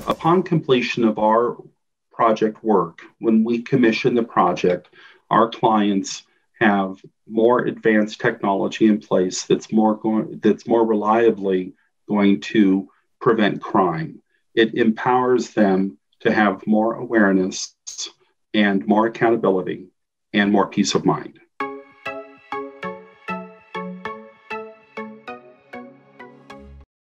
Upon completion of our project work, when we commission the project, our clients have more advanced technology in place that's more reliably going to prevent crime. It empowers them to have more awareness and more accountability and more peace of mind.